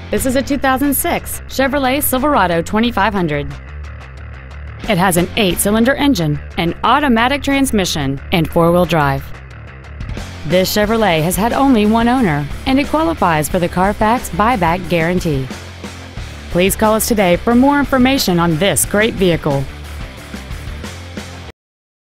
This is a 2006 Chevrolet Silverado 2500. It has an 8-cylinder engine, an automatic transmission, and 4-wheel drive. This Chevrolet has had only one owner, and it qualifies for the Carfax buyback guarantee. Please call us today for more information on this great vehicle.